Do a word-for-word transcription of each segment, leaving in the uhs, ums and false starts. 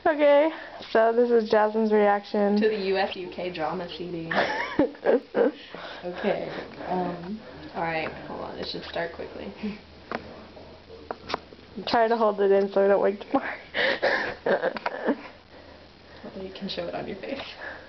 Okay, so this is Jasmine's reaction to the U S U K drama cheating. Okay. Um. All right. Hold on. It should start quickly. I'm trying to hold it in so I don't wake tomorrow. Well, you can show it on your face.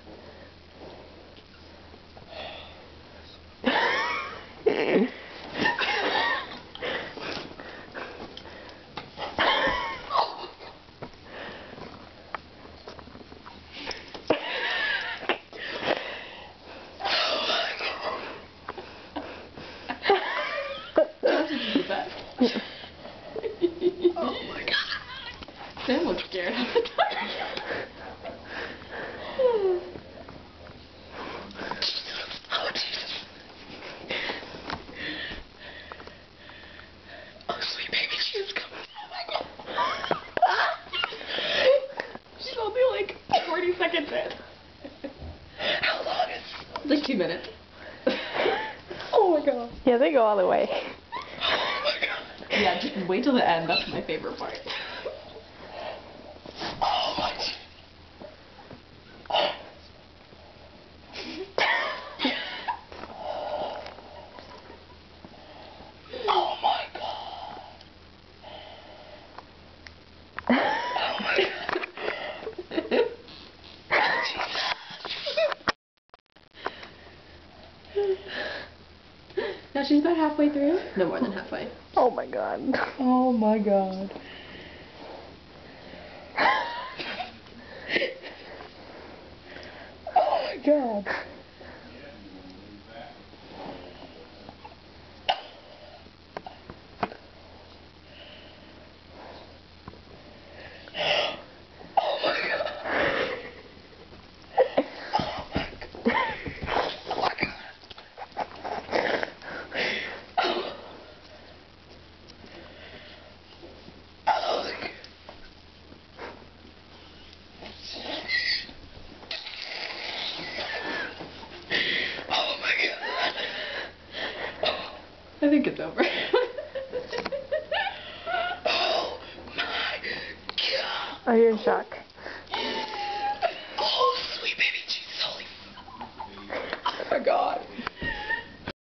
Oh my god. Sam looks scared all the time. Oh Jesus. Oh sweet baby, she is coming. Oh my god. She's only like forty seconds in. How long is like two minutes. Oh my god. Yeah, they go all the way. Oh my god. Yeah, just wait till the end. That's my favorite part. Oh my. Oh. Oh my god. Oh my god. Jesus. Now she's about halfway through? No more than halfway. Oh my god. Oh my god. Oh my god. I think it's over. Oh, you're in shock.